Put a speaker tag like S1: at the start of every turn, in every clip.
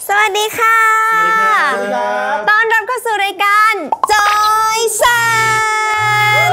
S1: สวัสดีค่ะต้อนรับเข้าสู่รายการจอยซัน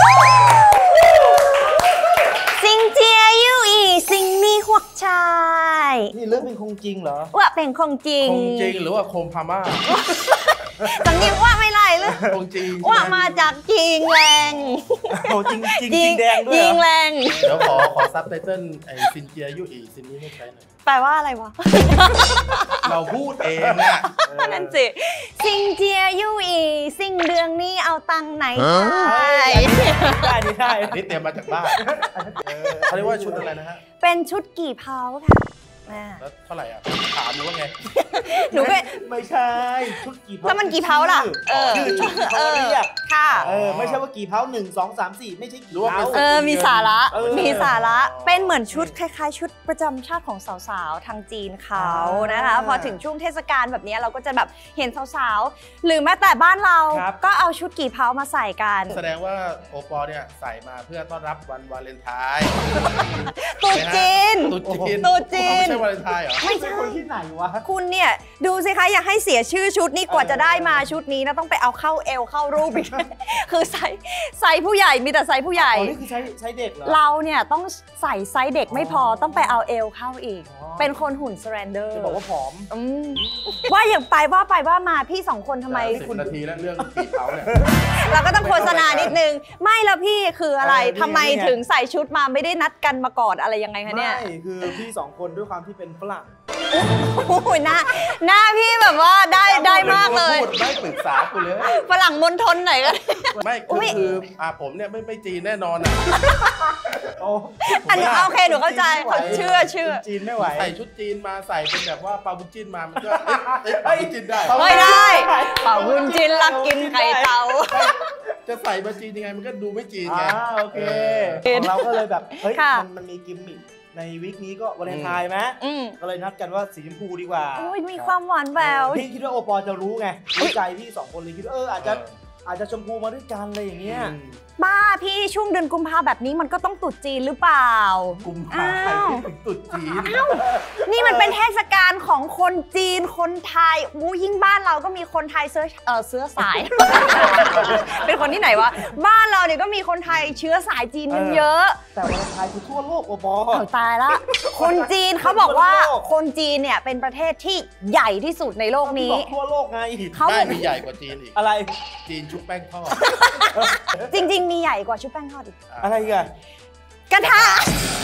S1: ซิงเจียยูอีซิงมีหวกชาย
S2: นี่เรื่องเป็นคงจริงเหรอ
S1: ว่าเป็นคงจริง
S3: หรือว่าโคมพม่า
S1: สำเนียงว่าไม่ไรเลย
S3: คงจริง
S1: ว่ามาจากจิงแรง
S2: จริงแดงด้วย
S1: จิงแรง
S3: เดี๋ยวขอซับไตเติ้ลไอซินเจียยูอีซินนี้ไม่ใช่หน่อย
S1: แปลว่าอะไรวะ
S3: เราพูดเองอะ
S1: นั่นสิซิงเจียยูอีซิงเดืองนี้เอาตังไหน
S2: ได้
S3: นี่เตรียมมาจากบ้านเขาเรียกว่าชุดอะไรนะฮะ
S1: เป็นชุดกี่เผาค่ะ
S3: แล้วเท่าไหร่อ่ะถามหนูว่าไง
S1: หนู
S2: ไม่ใช่ชุดกี่เผา
S1: ถ้ามันกี่เผาล่ะ
S2: ชื่อชุดเขาเรียก
S1: ค่ะ
S2: ไม่ใช่ว่ากี่เผา1 2 3 4ไม่ใช่กี่เผา
S1: มีสาระเป็นเหมือนชุดคล้ายๆชุดประจำชาติของสาวๆทางจีนเขานะคะพอถึงช่วงเทศกาลแบบนี้เราก็จะแบบเห็นสาวๆหรือแม้แต่บ้านเราก็เอาชุดกี่เผามาใส่กัน
S3: แสดงว่าโอปอเนี่ยใส่มาเพื่อต้อนรับวันวาเลนไทน์
S1: ตุ๊จีน
S3: ไม่ใช่วาเลนไทน์เหรอ
S1: ไม่ใช่
S2: คนที่ไหนวะ
S1: คุณเนี่ยดูสิคะอยากให้เสียชื่อชุดนี้กว่าจะได้มาชุดนี้นะต้องไปเอาเข้าเอวเข้ารูปอีกคือไซส์ผู้ใหญ่มีแต่ไซส์ผู้ใหญ่
S2: นี่คือไซส์เด็กเหรอ
S1: เราเนี่ยต้องใส่ไซส์เด็กไม่พอต้องไปเอาเอวเข้าอีกเป็นคนหุ่นสแลนเดอร์
S2: จะบอกว่าผอม
S1: ว่าอย่างไปว่ามาพี่2คนทำไม
S3: 10 นาทีแล้วเรื่องกี่เผาเนี่ย
S1: เราก็ต้องโฆษณานิดนึงไม่แล้วพี่คืออะไรทำไมถึงใส่ชุดมาไม่ได้นัดกันมาก่อนอะไรยังไงคะเนี่ย
S2: ไม่คือพี่2คนด้วยความที่เป็นฝรั่ง
S1: โอ้ยหน้าพี่แบบว่าได้มากเลย
S3: ไม่ปรึกษากูเลย
S1: ฝรั่งมณฑลไหนกัน
S3: ไม่คือผมเนี่ยไม่จีนแน่นอนอ่ะ
S1: อันนี้โอเคหนูเข้าใจเชื่อ
S2: จีนไม่ไหว
S3: ใส่ชุดจีนมาใส่เป็นแบบว่าปาบุญจินมามันก็เอ้ยจีนได้
S1: ไม่ได้ปาบุญจินรักกินไข่เต่า
S3: จะใส่มาจีนยังไงมันก็ดูไม่จีนไง
S2: โอเคของเราก็เลยแบบเฮ้ยมันมีกิมมิคในวีคนี้ก็วาเลนไทน์ไหมก็เลยนัดกันว่าสีชมพูดีกว่า
S1: มีความหวานแวว
S2: พี่คิดว่าโอปอจะรู้ไงรู้ใจพี่2คนเลยคิดว่าอาจจะชมพูมาด้วยกันอะไรอย่างเงี้ย
S1: บ้าพี่ช่วงเดือนกุมภาแบบนี้มันก็ต้องตรุษจีนหรือเปล่า
S3: กุมภาใครถึงตรุษจีน
S1: นี่มันเป็นเทศกาลของคนจีนคนไทยยิ่งบ้านเราก็มีคนไทยเชื้อสายเป็นคนที่ไหนวะบ้านเราเนี่ยก็มีคนไทยเชื้อสายจีนเยอะ
S2: แต่วาเลนไทน์คือทั่วโลกโอปอ
S1: ตายละคนจีนเขาบอกว่าคนจีนเนี่ยเป็นประเทศที่ใหญ่ที่สุดในโลกนี้
S2: ทั่วโลกไง
S3: เขามีใหญ่กว่าจีนอีก
S2: อะไร
S3: จีนชุบแป้งทอด
S1: จริงๆมีใหญ่กว่าชุบแป้งทอดอีก
S2: อะไรกัน
S1: กระทะ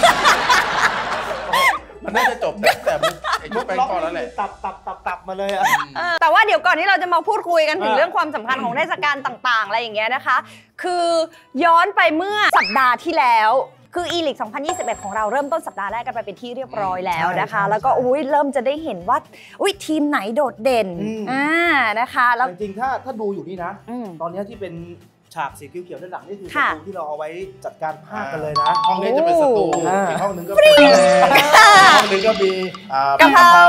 S3: มันน่าจะจบแต่ชุบแป้งทอดแล้วแหละ
S2: ตับมาเลยอะ
S1: แต่ว่าเดี๋ยวก่อนที่เราจะมาพูดคุยกันถึงเรื่องความสำคัญของเทศกาลต่างๆอะไรอย่างเงี้ยนะคะคือย้อนไปเมื่อสัปดาห์ที่แล้วคืออีลิก2021ของเราเริ่มต้นสัปดาห์แรกกันไปเป็นที่เรียบร้อยแล้วนะคะแล้วก็เริ่มจะได้เห็นว่าทีมไหนโดดเด่นนะคะแล้ว
S2: จริงๆถ้าดูอยู่นี่นะตอนนี้ที่เป็นฉากสีเขียวๆด้านหลังนี่คือสตูที่เราเอาไว้จัดการภาคกันเลยนะ
S3: ห้องนี้จะเป็นสตูอีกห้องนึงก็เป็นห้องนึงก็มี
S1: กะเพรา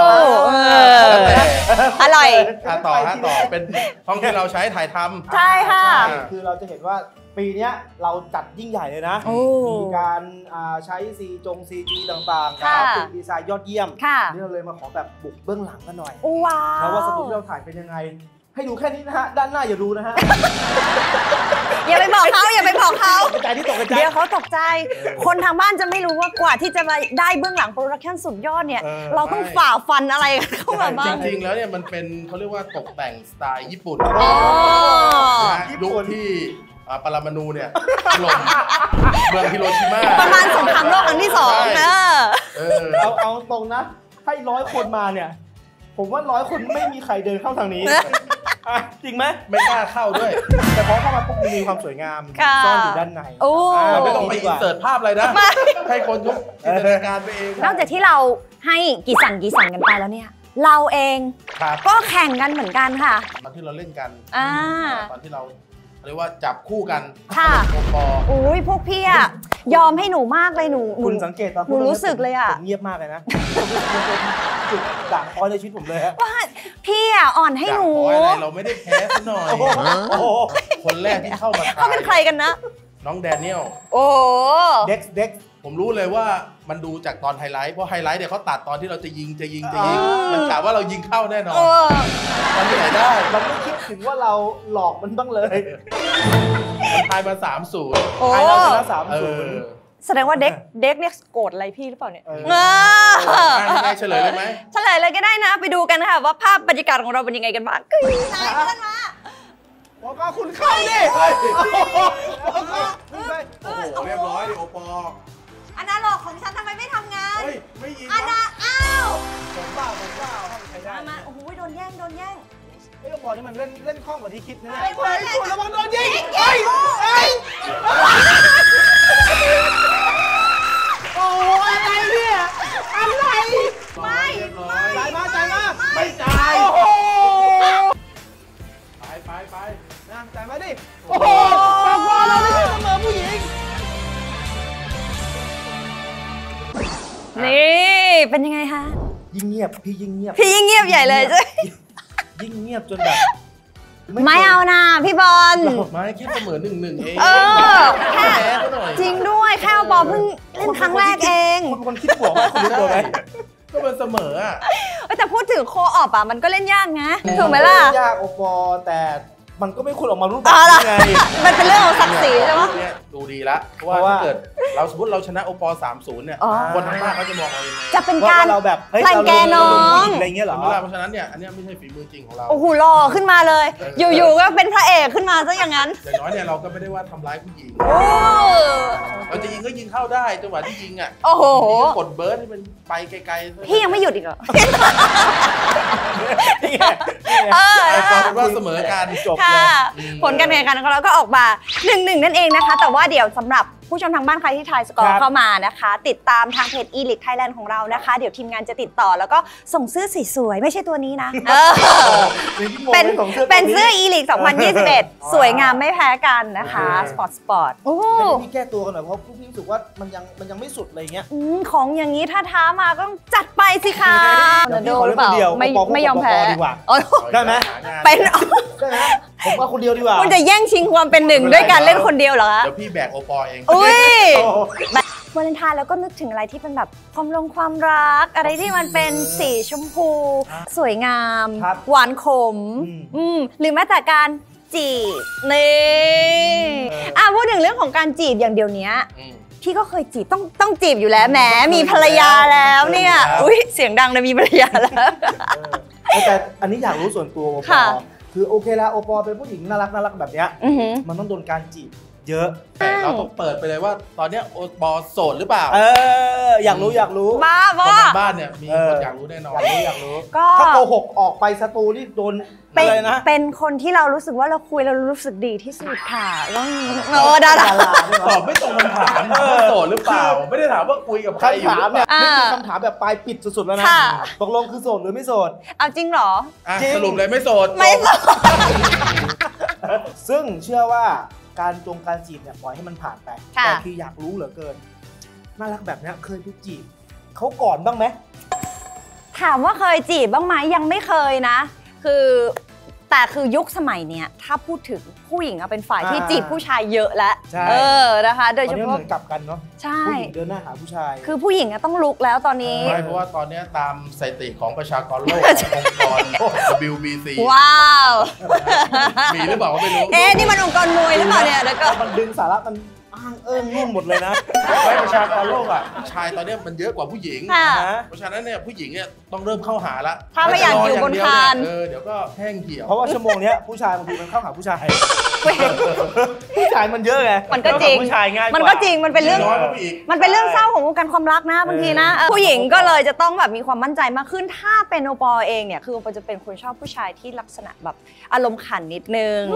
S1: อร่อย
S3: ต่อเป็นห้องที่เราใช้ถ่ายทำ
S1: ใช่ค่ะ
S2: คือเราจะเห็นว่าปีนี้เราจัดยิ่งใหญ่เลยนะมีการใช้CG ต่างๆกราฟิกดีไซน์ยอดเยี่ยมนี่เราเลยมาขอแบบบุกเบื้องหลังกันหน่อยแล้วว่าสตูที่เราถ่ายเป็นยังไงให้ดูแค่นี้นะฮะด้านหน้าอย่าดูนะฮะ
S1: อย่าไปบอกเขาเ
S2: ดี๋
S1: ยวเขาตกใจคนทางบ้านจะไม่รู้ว่ากว่าที่จะมาได้เบื้องหลังโปรดักชั่นสุดยอดเนี่ยเราต้องฝ่าฟันอะไรเข้ามาบ้าง
S3: จริงๆแล้วเนี่ยมันเป็นเขาเรียกว่าตกแต่งสไตล์ญี่ปุ่นยุคที่ปรมาณูเนี่ยถล่มเมืองฮิโรชิมา
S1: ประมาณสงครามโลกครั้งที่2
S2: เอาตรงนะให้100 คนมาเนี่ยผมว่า100 คนไม่มีใครเดินเข้าทางนี้จริงไหม
S3: ไม่กล้าเข้าด้วย
S2: แต่พอเข้ามาปุ๊บมีความสวยงามซ่อนอยู่ด้านใน
S3: เราไม่ต้องไปอินเสิร์ตภาพอะไรนะให้คนทุกจินตนาการไปเอง
S1: นอกจากที่เราให้กี่สั่นกันไปแล้วเนี่ยเราเองก็แข่งกันเหมือนกันค่ะ
S3: ตอนที่เราเล่นกันตอนที่เราเรียกว่าจับคู่กัน
S1: ค่ะพวกพี่อะยอมให้หนูมากเลยหนู
S2: คุณสังเกตตอน
S1: หนูรู้สึกเลยอะ
S2: เงียบมากเลยนะจุดด่างพร้อยในชีวิตผมเลย
S1: ว่าพี่อะอ่อนให้หนู
S3: เราไม่ได้แพ้ซะหน่อยคนแรกที่เข้ามา
S1: เขาเป็นใครกันนะ
S3: น้องแดเนียล
S2: เด็ก
S3: ผมรู้เลยว่ามันดูจากตอนไฮไลท์เพราะไฮไลท์เนี่ยเขาตัดตอนที่เราจะยิงมันกะว่าเรายิงเข้าแน่นอนมันที่ไหนได้
S2: เราไม่คิดถึงว่าเราหลอกมันบ้างเลย
S3: มันทายมา3-0
S2: ทายเราชนะ3-0
S1: แสดงว่าเด็กเนี่ยโกรธอะไรพี่หรือเปล่าเนี่ย
S3: ได้เฉลยเลยไหม
S1: เฉลยเลยก็ได้นะไปดูกันค่ะว่าภาพบรรยากาศของเราเป็นยังไงกันบ้างขึ้นมา
S2: บอกว่าคุณเข้าดิ
S3: โอ้โหเรียบร้อยดิโอปอ
S1: อันนั้นหลอกของฉันทำไมไม่ทำงาน
S3: ไม่ยิง
S1: อันนั้นอ้าว
S2: ผมเปล่าใครได้
S1: มาโอ้โหโดนแย่ง
S2: ไอ้โอปอนี่มันเล่นคล่องกว่าที่คิดนะ
S1: คุณ
S2: ระวังโดนยิงโอ้อะไรเนี่ยอะไร
S1: ไม่
S2: จ่ายมา
S3: ไม่จ่ายไป
S2: นะจ่ายมาดิโอ้โหบอกว่าเราไม่ใช่เสมอผู้หญิง
S1: นี่เป็นยังไงคะ
S2: ยิ่งเงียบพี่ยิ่งเงียบ
S1: ใหญ่เลย
S2: ยิ่งเงียบจนแบบ
S1: ไม่เอานะพี่บอล
S3: ไม่คิดเสมอ1-1เอง
S1: แค่จริงด้วยแค่บอลเพิ่งเล่นครั้งแรกเอง
S2: คนคิดบวกว่าคุณรู้ตัวไหม
S3: ก็เป็นเสมออ่ะ
S1: แต่พูดถึงโคออปมันก็เล่นยากนะถูกไหมล่ะ
S2: ยากโอปอแต่มันก็ไม่ควรออกมารูปแบบนี้ไง
S1: มันเป็นเรื่องของศักดิ์ศรีใช่ไหม
S3: ดูดีละเพราะว่าถ้าเกิดเราสมมติเราชนะโอปอ3-0เนี่ยคนทั้งบ้านเขาจะมองเรายังไง
S1: จะเป็นการ
S2: เราแบบ
S1: รังแกน้อง
S2: อะไรเงี้ยเหรอ
S3: เพราะฉะนั้นเนี่ยอันนี้ไม่ใช่ฝีมือจริงของเรา
S1: โอ้โหหล่อขึ้นมาเลยอยู่ๆก็เป็นพระเอกขึ้นมาซะอย่างนั้น
S3: อย่างน้อยเนี่ยเราก็ไม่ได้ว่าทำร้ายผู้หญิงเราจะยิงก็ยิงเข้าได้จังหวะที่ยิงอ่ะ
S1: โอ้โห
S3: กดเบิร์ดที่มันไปไกล
S1: ๆพี่ยังไม่หยุดอีกเหรอ
S3: เป็นว่าเสมอการจบเลย
S1: ผลการแข่งขันของเราก็ออกมา 1-1 นั่นเองนะคะแต่ว่าเดี๋ยวสำหรับผู้ชมทางบ้านใครที่ทายสกอร์เข้ามานะคะติดตามทางเพจ E-League Thailand ของเรานะคะเดี๋ยวทีมงานจะติดต่อแล้วก็ส่งเสื้อสวยๆไม่ใช่ตัวนี้นะเป็นเสื้อ E-League 2021 สวยงามไม่แพ้กันนะคะสปอร์ต
S2: โอ้พี่แก้ตัวกันหน่อยเพราะพี่รู้สึกว่ามันยังไม่สุดอะไรเงี้ย
S1: ของอย่างนี้ถ้าท้ามาก็ต้องจัดไปสิคะ
S2: โดนหรือเปล่า
S1: ไม่ยอมแพ้
S2: ได้ไหม
S1: เป็น
S2: ได้ไหมผมว่าคนเดียวดีกว่า
S1: คุณจะแย่งชิงความเป็นหนึ่งด้วยการเล่นคนเดียวเหรอคะ
S3: เดี๋ยวพี่แบกโอปอเอง
S1: อุ้ยวาเลนไทน์แล้วก็นึกถึงอะไรที่เป็นแบบความรักอะไรที่มันเป็นสีชมพูสวยงามหวานขมหรือแม้แต่การจีบนี่พูดถึงเรื่องของการจีบอย่างเดียวนี้พี่ก็เคยจีบต้องจีบอยู่แล้วแหมมีภรรยาแล้วเนี่ยอุ้ยเสียงดังนะมีภรรยาแล้ว
S2: แต่อันนี้อยากรู้ส่วนตัวโอปอคือโอเคแล้วโอปอเป็นผู้หญิงน่ารักแบบเนี้ยมันต้องโดนการจีบเยอะ
S3: เราต้องเปิดไปเลยว่าตอนนี้โอปอโสดหรือเปล่า
S2: อยากรู้
S3: คนบ้านเนี่ยมีคนอยากรู้แน่นอน
S2: อยากรู้ถ้าโกหกออกไปสตูนี่โดนอะไรนะ
S1: เป็นคนที่เรารู้สึกว่าเราคุยเรารู้สึกดีที่สุดค่ะต้องดารา
S3: ตอบไม่ตรงคำถามโสดหรือเปล่าไม่ได้ถามว่าคุยกับใครอยู่
S2: คำถามเนี่ยนี่คือคำถามแบบปลายปิดสุดๆแล้วนะตกลงคือโสดหรือไม่โสด
S1: เอาจริงเหรอ
S3: สรุปเลยไม่โสด
S2: ซึ่งเชื่อว่าการจีบเนี่ยปล่อยให้มันผ่านไปแต่คืออยากรู้เหลือเกินน่ารักแบบนี้เคยไปจีบเขาก่อนบ้างไหม
S1: ถามว่าเคยจีบบ้างไหมยังไม่เคยนะแต่คือยุคสมัยเนี้ยถ้าพูดถึงผู้หญิงเป็นฝ่ายที่จีบผู้ชายเยอะแล้วนะคะโดยเฉพาะ
S2: เหมือนกลับกันเนาะผู้หญิงเดินหน้าหาผู้ชาย
S1: คือผู้หญิงต้องลุกแล้วตอนนี้
S3: เพราะว่าตอนนี้ตามสถิติของประชากรโลกองค์กร WBC
S1: ว้าว
S3: มีหรือเปล่าไม่รู้
S1: นี่มันองค์กรมวยหรือเปล่าเนี่ยแล้วก็
S2: มันดึงสาระมันง่วงหมดเลยนะ
S3: ประชากรโลกผู้ชายตอนนี้มันเยอะกว่าผู้หญิงเพราะฉะนั้นเนี่ยผู้หญิงเนี่ยต้องเริ่มเข้าหาละ
S1: ถ้าไม่อยากอยู่บนคาน
S3: เดี๋ยวก็แห้งเหี่ยว
S2: เพราะว่าชั่วโมงนี้ผู้ชายบางทีมันเข้าหาผู้ชายมันเยอะไง
S1: มันก็จริง
S2: ผู้ชายง่าย
S1: มันก็จริงมันเป็นเรื่องเศร้าของวงการความรักนะบางทีนะผู้หญิงก็เลยจะต้องแบบมีความมั่นใจมากขึ้นถ้าเป็นโอปอเองเนี่ยคือโอปอจะเป็นคนชอบผู้ชายที่ลักษณะแบบอารมณ์ขันนิดนึง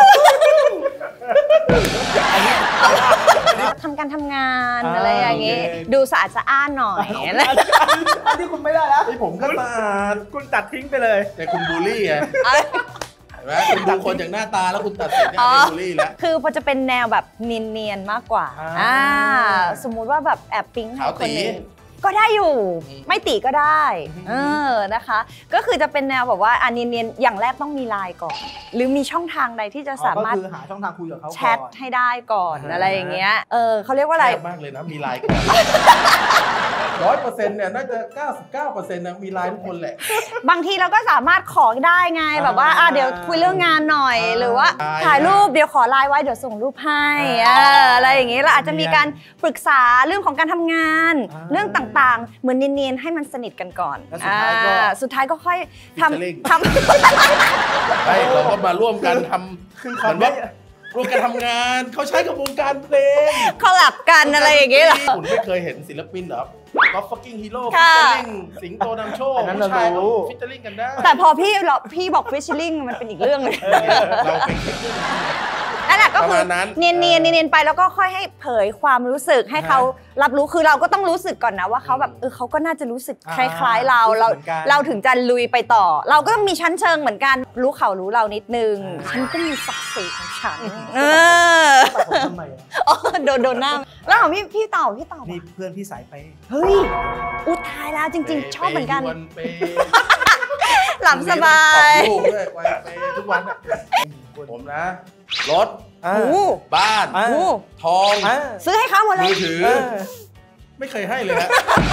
S1: ทำการทำงานอะไรอย่างงี้ดูสะอาดสะอ้านหน่อย
S2: อันที่คุณไม่ได้แล้ว
S3: ผมก็สะอาด
S2: คุณตัดทิ้งไปเลย
S3: แต่คุณบูลลี่ไงคุณดูคนจากหน้าตาแล้วคุณตัดสินเนี่ยบูลลี่แล้ว
S1: คือพอจะเป็นแนวแบบเนียนๆมากกว่าสมมุติว่าแบบแอบปิ๊ง
S3: คนนึง
S1: ก็ได้อยู่ไม่ติก็ได้นะคะก็คือจะเป็นแนวแบบว่าเนียนๆอย่างแรกต้องมีไลน์ก่อนหรือมีช่องทางใดที่จะสามารถ
S2: ก็คือหาช่องทางคุยกับเขา
S1: แชทให้ได้ก่อนอะไรอย่างเงี้ยเขาเรียกว่าอะไร
S3: มากเลยนะมีไลน์ก่อน100%เนี่ยน่าจะ99%นะมีไลน์ทุกคนแหละ
S1: บางทีเราก็สามารถขอได้ไงแบบว่าเดี๋ยวคุยเรื่องงานหน่อยหรือว่าถ่ายรูปเดี๋ยวขอไลน์ไว้เดี๋ยวส่งรูปให้อะไรอย่างเงี้ยเราอาจจะมีการปรึกษาเรื่องของการทำงานเรื่องต่างๆเหมือนเนียนๆให้มันสนิทกันก่อนสุดท้ายก็ค่อยทำ
S3: เราก็มาร่วมกันทำเหมือนว่าร่วมกันทำงานเขาใช้กระบวนการเพลง
S1: คอลแลบกันอะไรอย่างเงี้ยเหรอ
S3: คุณไม่เคยเห็นศิลปินเหรอก็ฟักกิ้งฮีโร่ฟิชเชอร์ลิงสิงโตนำโชคผู้ชายเขาฟิชเชอร์ลิงกันได้
S1: แต่พอพี่บอกฟิชเชอร์ลิงมันเป็นอีกเรื่องเลย
S3: เราเป็นฟิชเชอร์ลิง
S1: นั่นแหละก็คือเนียนไปแล้วก็ค่อยให้เผยความรู้สึกให้เขารับรู้คือเราก็ต้องรู้สึกก่อนนะว่าเขาแบบเขาก็น่าจะรู้สึกคล้ายๆเราถึงจะลุยไปต่อเราก็ต้องมีชั้นเชิงเหมือนกันรู้เขารู้เรานิดนึงฉันก็มีศักดิ์ศรีของฉัน
S2: ทำไม
S1: โดนหน้าแล้วของพี่ต่อ
S2: นี่เพื่อนพี่สายไป
S1: เฮ้ยอุทายแล้วจริงๆชอบเหมือนกันหลับสบาย
S3: ลูกด้วยไปทุกวันผมนะรถบ้านทอง
S1: ซื้อให้เขาหมดเลย
S3: มือถือไม่เคยให้เลยฮะ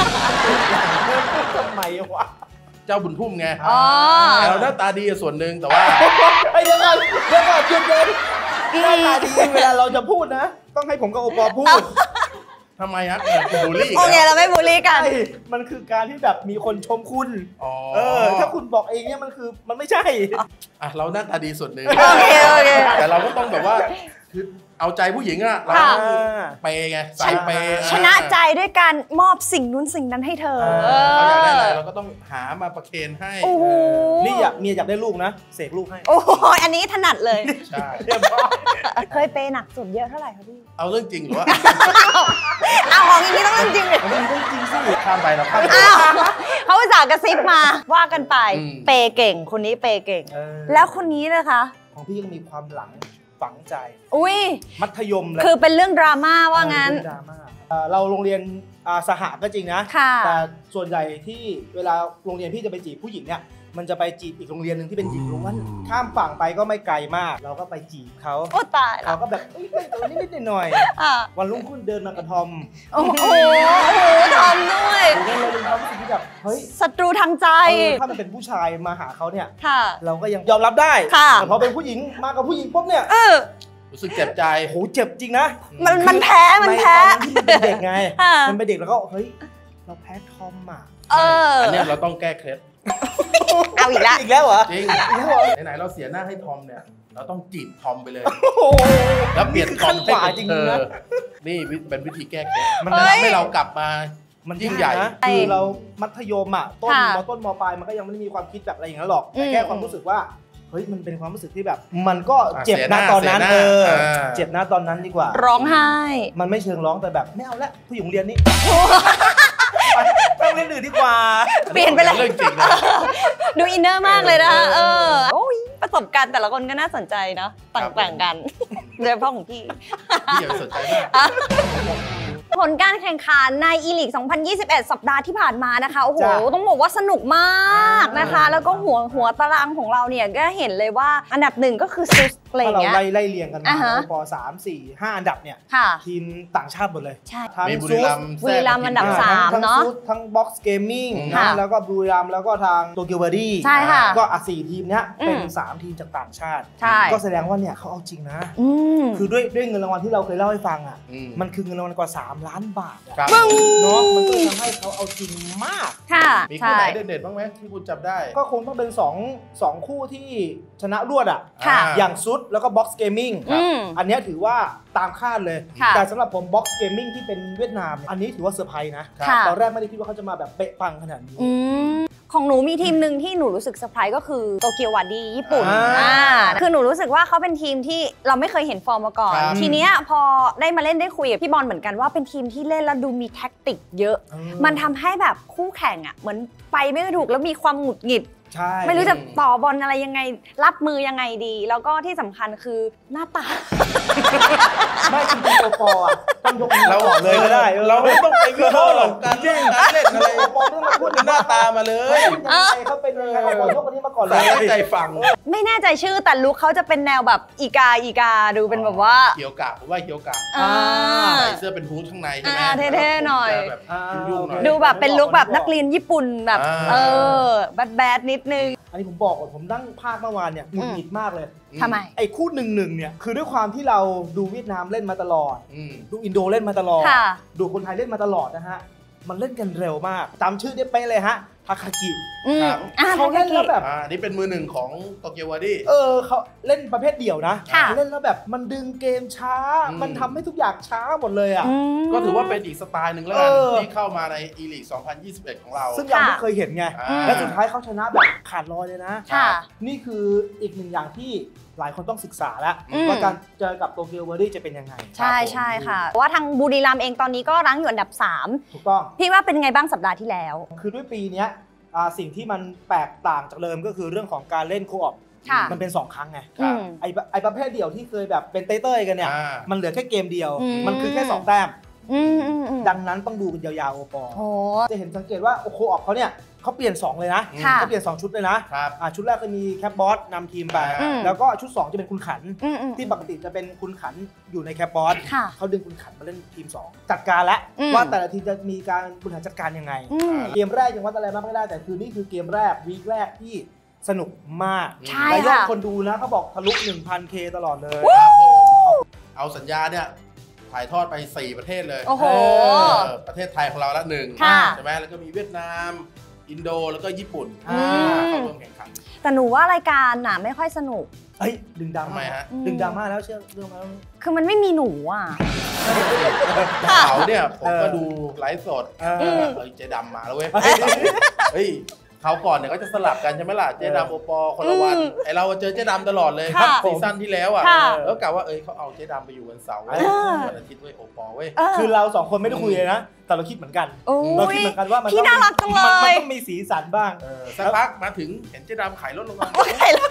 S2: ทำไมวะ
S3: เจ้าบุญทุ่มไงเราหน้าตาดีส่วนหนึ่งแต่ว่า
S2: เดี๋ยวก่อนหยุดเลยหน้าตาดีเวลาเราจะพูดนะต้องให้ผมกับโอปอพูด
S3: ทำไมฮะบูลลี่
S1: โอเคเราไม่บูลลี่กัน
S2: มันคือการที่แบบมีคนชมคุณถ้าคุณบอกเองเนี่ยมันไม่ใช่
S3: เราหน้าตาดีส่วนหนึ่ง
S1: โอเค
S3: แต่เราก็ต้องแบบว่าคือเอาใจผู้หญิงอะเราเปย์ไงใส่เปย์
S1: ชนะใจด้วยการมอบสิ่งนู้นสิ่งนั้นให้เธอ
S3: เขาอยากได้อะไรเราก็ต้องหามาประเคนให้
S2: นี่เมียอยากได้ลูกนะเสกลูกให้
S1: โอ้โหอันนี้ถนัดเลย
S3: ใช่
S1: เคยเปย์หนักสุดเยอะเท่าไหร่คะพี่
S3: เอาเรื่องจริงหรือว่า
S1: เอาของอย่างนี้ต้องเรื่องจริงเลย
S2: เรื่องจริงสิ
S3: ข้ามไปเราข้าม
S1: เขาอุตส่าห์กระซิบมาว่ากันไปเปย์เก่งคนนี้เปย์เก่งแล้วคนนี้นะคะ
S2: ของพี่ก็มีความหลังฝังใจมัธยม
S1: คือเป็นเรื่องดราม่าว่างั้น
S2: เราโรงเรียนสหก็จริงนะแต่ส่วนใหญ่ที่เวลาโรงเรียนพี่จะไปจีบผู้หญิงเนี่ยมันจะไปจีบอีกโรงเรียนหนึ่งที่เป็นหญิงล้วนข้ามฝั่งไปก็ไม่ไกลมากเราก็ไปจีบเขา
S1: โอ้ตาย
S2: เราก็แบบตัวนี้นิดหน่อยวันรุ่งขึ้นเดินมากระทอม
S1: โอ้โหทอมด้วย
S2: เราเป็นความรู้สึกที่แบบเฮ้ย
S1: ศัตรูทางใจ
S2: ถ้ามันเป็นผู้ชายมาหาเขาเนี่ยเราก็ยังยอมรับได้แต่พอเป็นผู้หญิงมากับผู้หญิงปุ๊บเนี่ย
S3: รู้สึกเจ็บใจ
S2: โหเจ็บจริงนะ
S1: มันแพ้
S2: ที่มันเป็นเด็กไงมันเป็นเด็กแล้วก็เฮ้ยเราแพ้ทอมอ่ะ
S3: อันนี้เราต้องแก้เคล็ด
S1: เอาอีก
S2: แล้วเหรอ
S3: จริงไหนเราเสียหน้าให้ทอมเนี่ยเราต้องจีบทอมไปเลยแล้วเปลี่ยนทอมให้เป็นเธอนี่เป็นวิธีแก้เคล็ดมันทำให้เรากลับมามันยิ่งใหญ่
S2: คือเรามัธยมอ่ะต้นมปลายมันก็ยังไม่ได้มีความคิดแบบอะไรอย่างนั้นหรอกแต่แค่ความรู้สึกว่าเฮ้ยมันเป็นความรู้สึกที่แบบมันก็เจ็บนะตอนนั้นเจ็บนะตอนนั้นดีกว่า
S1: ร้องไห้
S2: มันไม่เชิงร้องแต่แบบไม่เอาละผู้หญิงเรียนนี่ต้องเรียนอื่นดีกว่า
S1: เปลี่ยนไปเลย
S3: เรื่องจริงนะ
S1: ดูอินเนอร์มากเลยนะโอ้ยประสบการณ์แต่ละคนก็น่าสนใจเนาะต่างๆกันโดยเฉพาะของพี่
S3: อย่าสนใจมาก
S1: ผลการแข่งขันในอีลีก 2021 สัปดาห์ที่ผ่านมานะคะโอ้โหต้องบอกว่าสนุกมากนะคะแล้วก็หัวตารางของเราเนี่ยก็เห็นเลยว่าอันดับ1ก็คือซุสอะไรเงี้ย
S2: เราไล่เรียงกันมาป3 4 5อันดับเนี่ยทีมต่างชาติหมดเลย
S3: มีบุรีรัมย์
S1: อันดับ3เนาะ
S2: ทั้ง Box Gaming แล้วก็บุรีรัมย์แล้วก็ทางโตเกียวเบอร์ดี้ก็4ทีมเนี้ยเป็น3ทีมจากต่างชาติก็แสดงว่าเนี่ยเขาเอาจริงนะคือด้วยเงินรางวัลที่เราเคยเล่าให้ฟังอ่ะมันคือเงินรางวัลกว่า3 ล้านบาทเนาะมันก็ทำให้เขาเอาจริงมาก
S3: มีคู่ไหนเด่นๆบ้างไหมที่คุณจำได้
S2: ก็คงต้องเป็น2คู่ที่ชนะรวดอ่ะอย่างซุดแล้วก็ Box Gaming อันนี้ถือว่าตามคาดเลยแต่สำหรับผม Box Gaming ที่เป็นเวียดนามอันนี้ถือว่าเซอร์ไพรส์นะตอนแรกไม่ได้คิดว่าเขาจะมาแบบเป๊ะปังขนาดนี้
S1: ของหนูมีทีมหนึ่งที่หนูรู้สึกเซอร์ไพรส์ก็คือโตเกียววาร์ดี้ญี่ปุ่นคือหนูรู้สึกว่าเขาเป็นทีมที่เราไม่เคยเห็นฟอร์มมาก่อนทีเนี้ยพอได้มาเล่นได้คุยกับพี่บอลเหมือนกันว่าเป็นทีมที่เล่นแล้วดูมีแท็กติกเยอะมันทำให้แบบคู่แข่งอ่ะเหมือนไปไม่ถูกแล้วมีความหงุดหงิดไม่รู้จะต่อบอลอะไรยังไงรับมือยังไงดีแล้วก็ที่สำคัญคือหน้าตา
S2: ไม่จริงๆโอปอต้องยกเราก่อนเลยก็ได้
S3: เราไม่ต้องไปวิเคราะห์หรอกการเล่นอะไรปอไม่ต้องพูดหน้าตามาเลย
S2: เขาเป็นยังไงก่อนยกคนนี้มาก่อนเลย
S3: ใจฟัง
S1: ไม่แน่ใจชื่อแต่ลุคเขาจะเป็นแนวแบบอีกาดูเป็นแบบว่า
S3: เกี่ยวกับผมว่าเกี่ยวกับใส่เสื้อเป็นฮู้ดข้างในใช่ไหม
S1: เท่ๆหน่อยดูแบบเป็นลุคแบบนักเรียนญี่ปุ่นแบบแบดนิดนึง
S2: อันนี้ผมบอกก่อนผมนั่งภาคเมื่อวานเนี่ยหงุดหงิดมากเลย
S1: ทำไม
S2: ไอ้คู่1-1เนี่ยคือด้วยความที่เราดูเวียดนามเล่นมาตลอดดูอินโดเล่นมาตลอดดูคนไทยเล่นมาตลอดนะฮะมันเล่นกันเร็วมากจำชื่อได้ไปเลยฮะทาคากิเขาเล่นแล้วแบบ
S3: นี่เป็นมือหนึ่งของโตเกียววาร์ดี้
S2: เขาเล่นประเภทเดี่ยวนะเล่นแล้วแบบมันดึงเกมช้ามันทำให้ทุกอย่างช้าหมดเลยอ่ะ
S3: ก็ถือว่าเป็นอีกสไตล์หนึ่งแล้วกันที่เข้ามาในอีลีก2021ของเรา
S2: ซึ่งยังไม่เคยเห็นไงและสุดท้ายเขาชนะแบบขาดลอยเลยนะนี่คืออีกหนึ่งอย่างที่หลายคนต้องศึกษาแล้วว่าการเจอกับโตเกียววาร์ดี้จะเป็นยังไง
S1: ใช่ค่ะว่าทางบุรีรัมย์เองตอนนี้ก็รั้งอยู่อันดับ3
S2: ถูกต้อง
S1: พี่ว่าเป็นไงบ้างสัปดาห์ที่แล้ว
S2: คือด้วยปีนี้สิ่งที่มันแตกต่างจากเดิมก็คือเรื่องของการเล่นโคออปมันเป็น2ครั้งไงไอ้ประเภทเดี่ยวที่เคยแบบเป็นเต้ยๆกันเนี่ยมันเหลือแค่เกมเดียวมันคือแค่2แต้มดังนั้นต้องดูกันยาวๆโอปอจะเห็นสังเกตว่าโคออปเขาเนี่ยเขาเปลี่ยน2เลยนะเขาเปลี่ยน2ชุดเลยนะชุดแรกจะมีแคปบอสนำทีมไปแล้วก็ชุด2จะเป็นคุณขันที่ปกติจะเป็นคุณขันอยู่ในแคปบอสเขาดึงคุณขันมาเล่นทีม2จัดการแล้วว่าแต่ละทีมจะมีการบริหารจัดการยังไงเกมแรกยังวัดอะไรมากไม่ได้แต่คือนี่คือเกมแรกวีคแรกที่สนุกมากและยอดคนดูนะเขาบอกทะลุ 1,000K ตลอดเลย
S3: เอาสัญญาเนี่ยถ่ายทอดไป4ประเทศเลยประเทศไทยของเราละ1ใช่ไหมแล้วก็มีเวียดนามอินโดแล้วก็ญี่ปุ่นเข้าร่วมแข่งขัน
S1: แต่หนูว่ารายการน่ะไม่ค่อยสนุก
S2: ดึงดราม่าดึงดราม่าแล้วเชื่อเรื่องแล้ว
S1: คือมันไม่มีหนูอ่ะ
S3: เขาเนี่ยผมก็ดูไลฟ์สดเจดำมาแล้วเว้ยเขาก่อนเนี่ยก็จะสลับกันใช่ไหมล่ะเจดำโอปอคนละวันไอเราเจอเจดำตลอดเลยซีซั่นที่แล้วอ่ะแล้วกะว่าเขาเอาเจดำไปอยู่วันเสาร์วันอาทิตย์เว้ยโอปอเว้ย
S2: คือเรา2คนไม่ได้คุยเลยนะแต่เราคิดเหมือนกันเราคิดเหมือนกันว่ามันต้องมีสีสันบ้าง
S3: สักพักมาถึงเห็นเจดำขายรถลงมา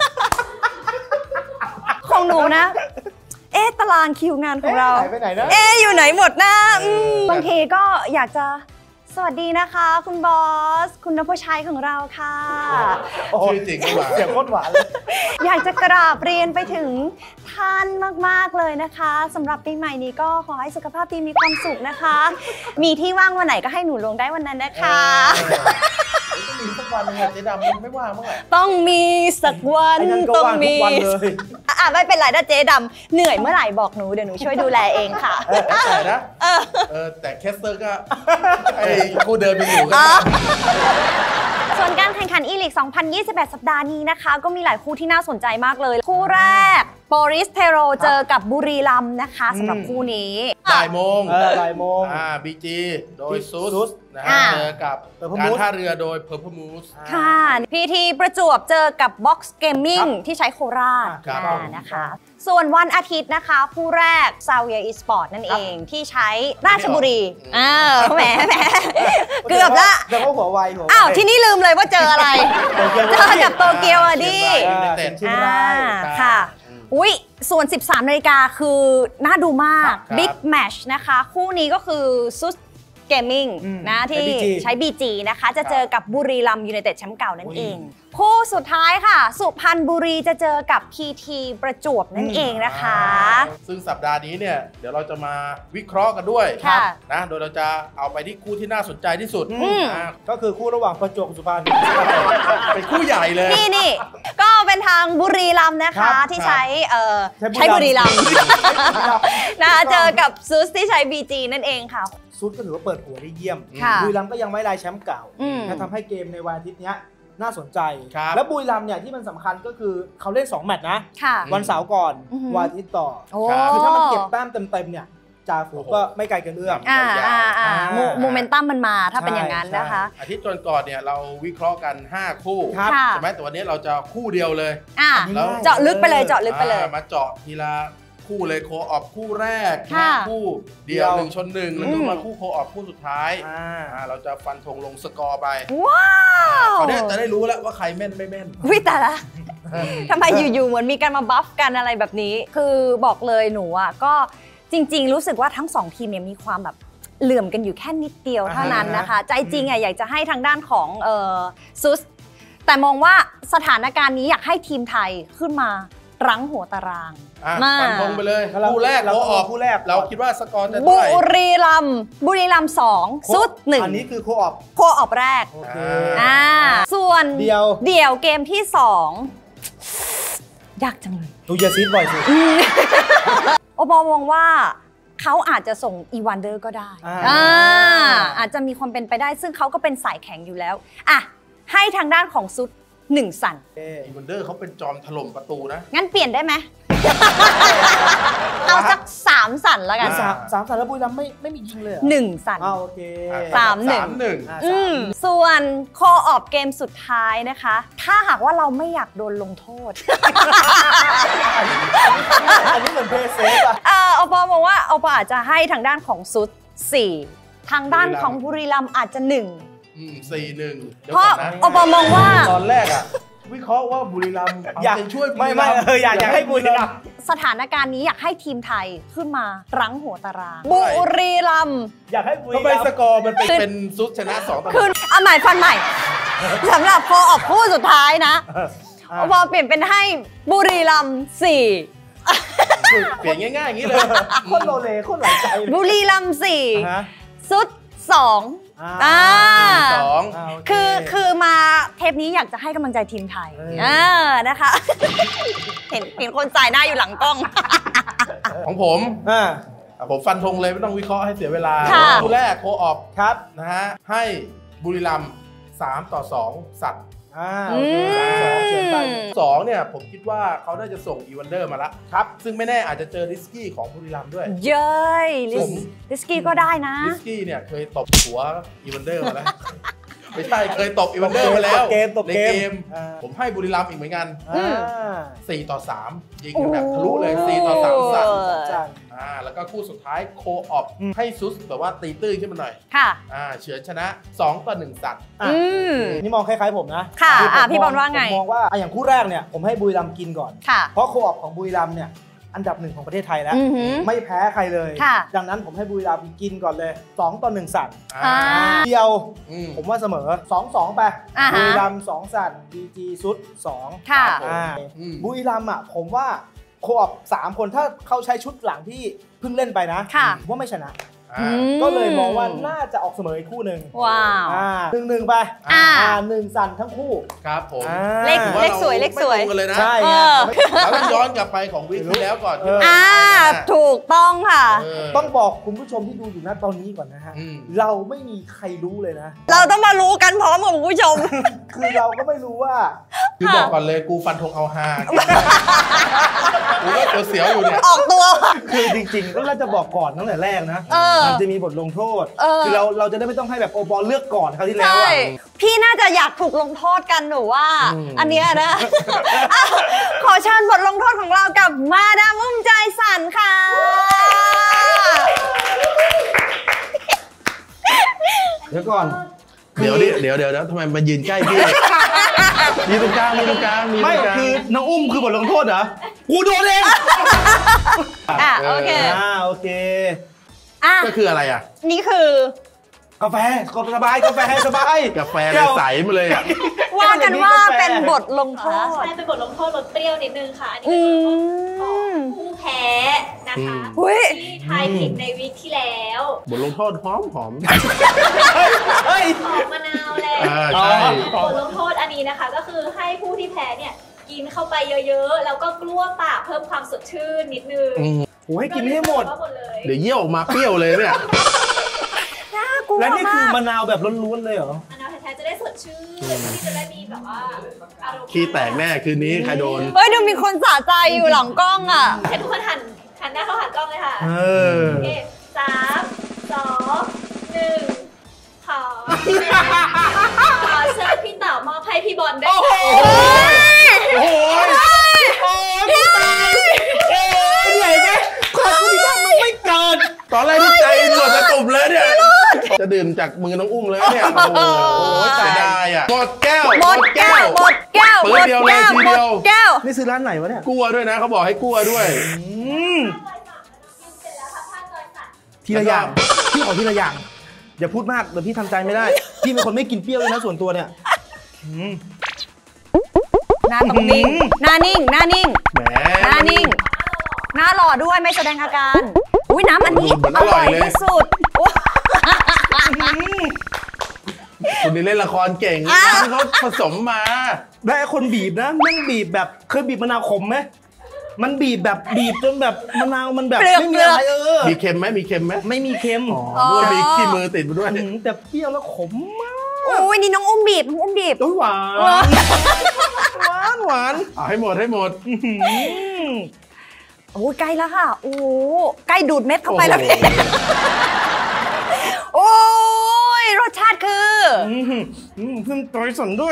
S1: ของหนูนะตารางคิวงานของเรา
S2: ไปไหนนะ
S1: อยู่ไหนหมดนะบางทีก็อยากจะสวัสดีนะคะคุณบอสคุณนพชัยของเราค่ะ
S3: ชื่อจริงก็หวาน
S2: เสียงโคตรหวานเลย
S1: อยากจะกราบเรียนไปถึงท่านมากๆเลยนะคะสำหรับปีใหม่นี้ก็ขอให้สุขภาพดีมีความสุขนะคะมีที่ว่างวันไหนก็ให้หนูลงได้วันนั้นนะคะ
S3: ต้องมีสักวันนึงเจ๊ดำไม่ว่างเมื่อไหร่
S1: ต้องมีสักวันต้องมีไม่เป็นไรนะเจ๊ดำเหนื่อยเมื่อไหร่บอกหนูเดี๋ยวหนูช่วยดูแลเองค่ะ
S3: แต่นะแต่แคสเตอร์ก็กูเดินไปอยู่กัน
S1: ส่วนการแข่งขันอีลีก2021 สัปดาห์นี้นะคะก็มีหลายคู่ที่น่าสนใจมากเลยคู่แรกโปริสเทโรเจอกับบุรีรัมย์นะคะสำหรับคู่นี้
S3: บ่ายโมงบีจี โดยซุสเจอกับการท่าเรือโดยเพอร์พมูส
S1: ค่ะพีทีประจวบเจอกับบ็อกซ์เกมมิ่งที่ใช้โคราชนะคะส่วนวันอาทิตย์นะคะคู่แรกซาเวียอีสปอร์ตนั่นเองที่ใช้ราชบุรีแหมเกือบละ
S2: แต่ว่าหัวไว
S1: ที่นี่ลืมเลยว่าเจออะไรเจอกับโตเกียวดิค่ะส่วน 13 นาฬิกาคือน่าดูมากบิ๊กแมชนะคะคู่นี้ก็คือซุสเกมมิ่งนะที่ใช้ BG นะคะจะเจอกับบุรีรัมย์ยูไนเต็ดแชมป์เก่านั่นเองคู่สุดท้ายค่ะสุพรรณบุรีจะเจอกับ PT ประจวบนั่นเองนะคะ
S3: ซึ่งสัปดาห์นี้เนี่ยเดี๋ยวเราจะมาวิเคราะห์กันด้วยนะโดยเราจะเอาไปที่คู่ที่น่าสนใจที่สุด
S2: ก็คือคู่ระหว่างประจวบสุพรรณ
S3: เป็นคู่ใหญ่เลย
S1: นี่ก็เป็นทางบุรีรัมย์นะคะที่ใช้บุรีรัมย์นะคะเจอกับซุสที่ใช้ BG นั่นเองค่ะ
S2: ซุสก็ถือว่าเปิดหัวได้เยี่ยมบุรีรัมย์ก็ยังไม่ได้แชมป์เก่าทำให้เกมในวันอาทิตย์นี้น่าสนใจแล้วบุรีรัมย์เนี่ยที่มันสำคัญก็คือเขาเล่น2แมตช์นะวันเสาร์ก่อนวันอาทิตย์ต่อคือถ้ามันเก็บแต้มเต็มๆเนี่ยจ่าฝูงก็ไม่ไกลกันเรื่อง
S1: โมเมนตัมมันมาถ้าเป็นอย่างนั้นนะคะ
S3: อาทิตย์ก่อนเนี่ยเราวิเคราะห์กัน5คู่ใช่ไหมแต่วันนี้เราจะคู่เดียวเลย
S1: แล้วเจาะลึกไปเลย
S3: มาเจาะทีละคู่เลยโคออปคู่แรกคู่เดียว1 ชน 1แล้วก็มาคู่โคออปคู่สุดท้ายเราจะฟันธงลงสกอร์ไป
S1: ว้าว
S3: เขาจะได้รู้แล้วว่าใครแม่นไม่แม่น
S1: แต่ละทำไมอยู่ๆเหมือนมีการมาบัฟกันอะไรแบบนี้คือบอกเลยหนูอ่ะก็จริงๆรู้สึกว่าทั้ง2ทีมเนี่ยมีความแบบเหลื่อมกันอยู่แค่นิดเดียวเท่านั้นนะคะใจจริงอ่ะอยากจะให้ทางด้านของซุสแต่มองว่าสถานการณ์นี้อยากให้ทีมไทยขึ้นมารั้งหัวตาราง
S3: ฟันธงไปเลยคู่แรกเราออกคู่แรกเราคิดว่าสกอร์จะเท่าไหร่
S1: บุรีรัมย์2ซุส1
S2: อันนี้คือโคออป
S1: แรกส่วนเดี่ยวเกมที่2ยากจังเลย
S2: ดูเยซีดบ่อยสิ
S1: โอปอมองว่าเขาอาจจะส่งอีวานเดอร์ก็ได้อาจจะมีความเป็นไปได้ซึ่งเขาก็เป็นสายแข็งอยู่แล้วให้ทางด้านของซุด1 สั่น
S3: อีวานเดอร์เขาเป็นจอมถล่มประตูนะ
S1: งั้นเปลี่ยนได้ไหมเอาสัก3 สั่นแล้วกัน
S2: 3 สั่นแล้วบุรีรัมย์ไม่มียิงเลย
S1: 1 สั่น
S2: โอเค
S1: 3-1ส่วนคอออฟเกมสุดท้ายนะคะถ้าหากว่าเราไม่อยากโดนลงโทษ
S2: อันนี้เหมือนเพย์เซฟ
S1: โอปอมองว่าโอปออาจจะให้ทางด้านของซุด4ทางด้านของบุรีรัมย์อาจจะ
S3: 4-1
S1: เพราะโอปอมองว่า
S3: ตอนแรกวิเคราะห์ว่าบุรีรัมย์
S2: อยาก
S3: ช่วย
S2: ไม่อยากให้บุรีรัมย์
S1: สถานการณ์นี้อยากให้ทีมไทยขึ้นมารั้งหัวตารางบุรีรัมย์
S2: อยากให้บุรีรัมย์
S3: ทำไมสกอร์มันเป็นซุดชนะ2-1
S1: คือเอาใหม่ฟันใหม่สำหรับพอออกคู่สุดท้ายนะพอเปลี่ยนเป็นให้บุรีรัมย์4
S3: เปลี่ยนง่ายๆอย่างนี้เลย
S2: คนโลเลคนหลายใจ
S1: บุรีรัมย์4ซุด2คือมาเทปนี้อยากจะให้กำลังใจทีมไทยนะคะเห็นคนจ่ายหน้าอยู่หลังกล้อง
S3: ของผมฟันธงเลยไม่ต้องวิเคราะห์ให้เสียเวลาคู่แรกโคออฟ
S2: ครับ
S3: นะฮะให้บุรีรัมย์3-2สัตว์2เนี่ยผมคิดว่าเขาน่าจะส่งอีวานเดอร์มาละ
S2: ครับ
S3: ซึ่งไม่แน่อาจจะเจอริสกี้ของบุรีรัมย์ด้วย
S1: เย้ยริสกี้ก็ได้นะ
S3: ริสกี้เนี่ยเคยตบหัวอีวานเดอร์มาแล้วไม่ใช่เคยตบอีวานเดอร์มาแล้วในเกมผมให้บุรีรัมย์อีกเหมือนกัน4-3ยิงแบบทะลุเลย4-3สัตว์แล้วก็คู่สุดท้ายโคออฟให้ซุสแบบว่าตีตื้นขึ้นมาหน่อย
S1: ค่ะ
S3: เฉือนชนะ2-1สัตว์
S2: นี่มองคล้ายๆผมนะ
S1: ค่ะพี่บอลว่าไง
S2: มองว่าอย่างคู่แรกเนี่ยผมให้บุรีรัมย์กินก่อนเพราะโคออฟของบุรีรัมย์เนี่ยอันดับ1ของประเทศไทยแล้วไม่แพ้ใครเลยดังนั้นผมให้บุรีรัมย์กินก่อนเลย2-1สัตว์เดียวผมว่าเสมอ2-2ไปบุรีรัมย์2สัตว์ดีจีซุด2
S1: ค่ะ
S2: บุรีรัมย์ผมว่าโคออฟ3 คนถ้าเขาใช้ชุดหลังที่เพิ่งเล่นไปนะว่าไม่ชนะก็เลยมองว่าน่าจะออกเสมออีกคู่หนึ่ง
S1: ว้าว
S2: 1-1ไป1 สั่นทั้งคู่
S3: ครับผม
S1: เลขสวย
S3: ไม่ตรงกันเลยนะ
S2: ใช่
S3: เราต้องย้อนกลับไปของวีคที่แล้วก่อน
S1: ถูกต้องค่ะ
S2: ต้องบอกคุณผู้ชมที่ดูอยู่นะตอนนี้ก่อนนะฮะเราไม่มีใครรู้เลยนะ
S1: เราต้องมารู้กันพร้อมกับคุณผู้ชม
S2: คือเราก็ไม่รู้ว่า
S3: คือบอกก่อนเลยกูฟันธงเอาฮากูก็ตัวเสียวอยู่เนี่ย
S1: ออกตัว
S2: คือจริงๆก็น่าจะบอกก่อนตั้งแต่แรกนะมันจะมีบทลงโทษคือเราจะได้ไม่ต้องให้แบบโอบอลเลือกก่อนคราวที่แล้ว
S1: พี่น่าจะอยากถูกลงโทษกันหนูว่าอันนี้นะขอเชิญบทลงโทษของเรากับมาดามอุ้มใจสั่นค่ะ
S2: เดี๋ยวก่อน
S3: เดี๋ยวทำไมมายืนใกล้พี่มีตรงกลาง
S2: ไม่คือน้องอุ้มคือบทลงโทษเหรอกูโดนเอง
S1: โอเค
S3: ก็คืออะไร
S1: นี่คื
S2: อกาแฟสบายกาแฟสบาย
S3: กาแฟใสมาเลย
S1: ว่ากันว่าเป็นบทลงโทษ
S4: ใช่เป็นบทลงโทษรสเปรี้ยวนิดนึงค่ะอันนี้เป็นบทลงโทษของผู้แพ้นะคะที่ทายผิดในวีคที่แล้ว
S3: บทลงโทษหอม
S4: หอมมะนาวแล้วบทลงโทษอันนี้นะคะก็คือให้ผู้ที่แพ้เนี่ยกินเข้าไปเยอะๆแล้วก็กล้วปากเพิ่มความสดชื่นนิดนึง
S2: โอ้ยกินให้หมด
S3: เดี๋ยวเยี่ยวออกมาเปรี้ยวเลยเนี่ย
S2: และนี่คือมะนาวแบบล้วนๆเลยเหรอ
S4: มะนาวแท้ๆจะได้สดชื่นที่จะได้มีแบบว่าอารมณ์
S3: ขี้แตกแน่คืนนี้ใครโดน
S1: เฮ้ยดูมีคนสะใจอยู่หลังกล้อง
S4: ให้ทุกคนหันหน้าเข้าหากล้องเลยค่ะโอเค3 2 1ขอเชิญพี่เต๋อมอบให้พี่บอลได้
S2: โอ้ยพี่ตายใหญ่ไหมความที่ทำมันไม่เกิน
S3: ตอนแรกที่ใจหมดจะตุ่มเลยเนี่ยจะดื่มจากมือน้องอุ้มเลยเนี่ยโอ้โหเสียดายหมดแก้ว
S1: เปิด
S3: เดียวเลยทีเดียว
S2: นี่ซื้อร้านไหนวะเนี่ย
S3: กลัวด้วยนะเขาบอกให้กลัวด้วย
S2: ทีละอย่างพี่ขอทีละอย่างอย่าพูดมากเดี๋ยวพี่ทำใจไม่ได้พี่เป็นคนไม่กินเปรี้ยวเลยนะส่วนตัวเนี่ย
S1: หน้าตรงนิ่งหน้านิ่งหน้านิ่ง
S3: แหม
S1: หน้านิ่งหน้าหล่อด้วยไม่แสดงอาการอุ้ยน้ำอันนี้อร่อยที่สุด
S3: คุณนี่เล่นละครเก่งเขาผสมมา
S2: ได้คนบีบนะมันบีบแบบเคยบีบมะนาวขมไหมมันบีบแบบบีบจนแบบมะนาวมันแบบไม่มีอะไร
S3: มีเค็มไหมมีเค็มไหม
S2: ไม่มีเค็ม
S3: ด้วยมีขี้มือติดมาด้วย
S2: แต่เปรี้ยวแล้วขมมาก
S1: โอ้ยนี่น้องอุ้มบีบน้องอุ้มบีบ
S2: หวานหวาน
S3: ให้หมดให้หมด
S1: โอ้ยใกล้แล้วค่ะโอ้ใกล้ดูดเม็ดเข้าไปแล้วพี่โอ้ยรสชาติคือ
S2: เพิ่มตัวสนด้วย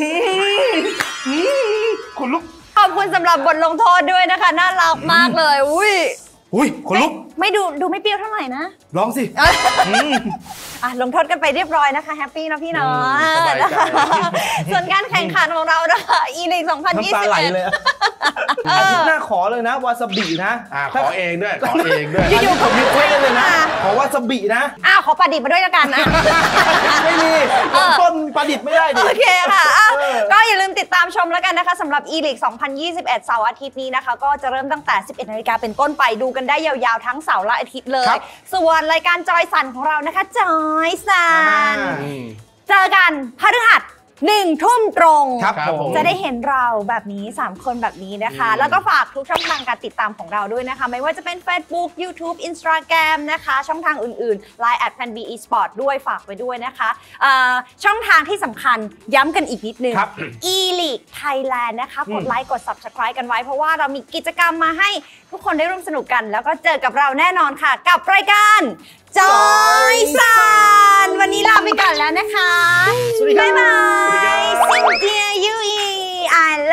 S2: คุณลุก
S1: ขอบคุณสำหรับบทลงโทษด้วยนะคะน่ารักมากเลยอุ้ย
S2: คุณลุก
S1: ไม่ดูไม่เปรี้ยวเท่าไหร่นะ
S2: ลองสิ
S1: ลงโทษกันไปเรียบร้อยนะคะแฮปปี้นะพี่เนาะส่วนการแข่งขันของเรานะคะอีลีก2021
S2: น้ำตาไหลเลยอาทิตย์หน้าขอเลยนะวาซาบินะ
S3: ขอเองด้วย
S1: อยู่ๆผม
S2: มีเควสเลยนะขอวาซาบินะ
S1: ขอปลาดิบมาด้วยแล้วกันนะ
S2: ไม่มีต้นปลาดิบไม่ได้ดิ
S1: โอเคค่ะก็อย่าลืมติดตามชมแล้วกันนะคะสำหรับอีลีก2021เสาร์อาทิตย์นี้นะคะก็จะเริ่มตั้งแต่ 11 นาฬิกาเป็นต้นไปดูกันได้ยาวๆทั้งเสาร์และอาทิตย์เลยส่วนรายการจอยสันของเรานะคะจอยสันเจอกันพฤหัส1 ทุ่มตรงจะได้เห็นเราแบบนี้3คนแบบนี้นะคะแล้วก็ฝากทุกช่องทางการติดตามของเราด้วยนะคะไม่ว่าจะเป็น Facebook YouTube Instagram นะคะช่องทางอื่นๆ Line @PlanB Esport ด้วยฝากไว้ด้วยนะคะช่องทางที่สำคัญย้ำกันอีกนิดนึง E-League Thailand นะคะกดไลค์กด Subscribe กันไว้เพราะว่าเรามีกิจกรรมมาให้ทุกคนได้ร่วมสนุกกันแล้วก็เจอกับเราแน่นอนค่ะกับรายการจอยสันวันนี้ลาไปก่อนแล้วนะคะบ๊ายบายซินเจียยูอี